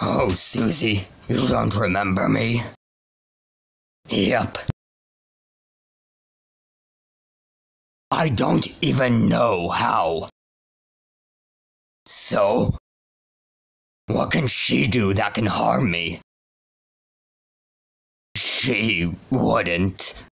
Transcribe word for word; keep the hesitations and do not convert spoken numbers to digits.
Oh, Susie, you don't remember me? Yep. I don't even know how. So? What can she do that can harm me? She wouldn't.